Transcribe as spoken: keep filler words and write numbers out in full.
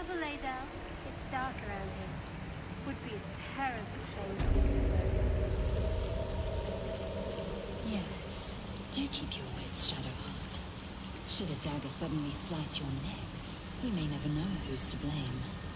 careful, Lae'zel. It's dark around here. Would be a terrible shame to lose you both. Yes. Do keep your wits, Shadowheart. Should a dagger suddenly slice your neck, we may never know who's to blame.